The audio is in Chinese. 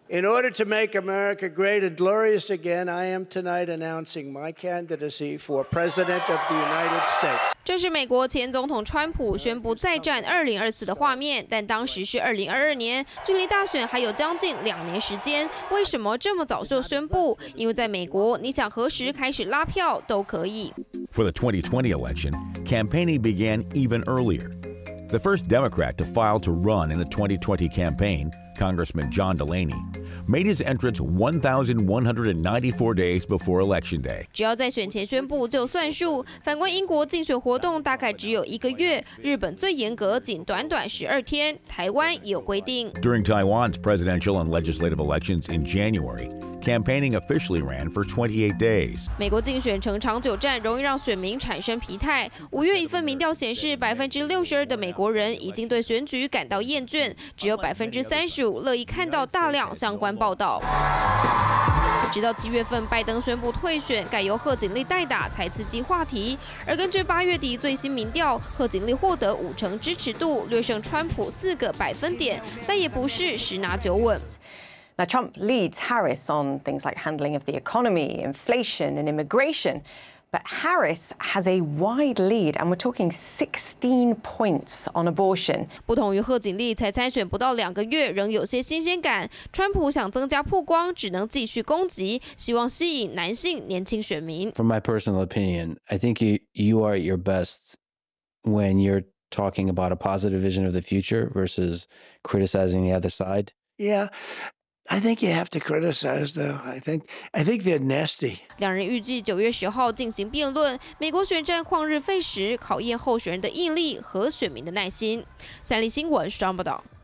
In order to make America great and glorious again, I am tonight announcing my candidacy for President of the United States. 这是美国前总统川普宣布再战2024的画面，但当时是2022年，距离大选还有将近2年时间。为什么这么早就宣布？因为在美国，你想何时开始拉票都可以。 For the 2020 election, campaigning began even earlier. The first Democrat to file to run in the 2020 campaign, Congressman John Delaney, made his entrance 1,194 days before Election Day. 只要在选前宣布就算数。反观英国竞选活动大概只有1个月，日本最严格，仅短短12天。台湾也有规定。 During Taiwan's presidential and legislative elections in January, campaigning officially ran for 28 days. 美国竞选呈长久战，容易让选民产生疲态。5月一份民调显示，62%的美国人已经对选举感到厌倦，只有35%乐意看到大量相关报道。直到7月份，拜登宣布退选，改由贺锦丽代打，才刺激话题。而根据8月底最新民调，贺锦丽获得50%支持度，略胜川普4个百分点，但也不是十拿9稳。 Now, Trump leads Harris on things like handling of the economy, inflation, and immigration. But Harris has a wide lead, and we're talking 16 points on abortion. 不同于贺锦丽才参选不到2个月，仍有些新鲜感。川普想增加曝光，只能继续攻击，希望吸引男性年轻选民。 From my personal opinion, I think you are at your best when you're talking about a positive vision of the future versus criticizing the other side. Yeah. I think you have to criticize, though. I think they're nasty. 两人预计9月10号进行辩论。美国选战旷日费时，考验候选人的毅力和选民的耐心。三立新闻张报道。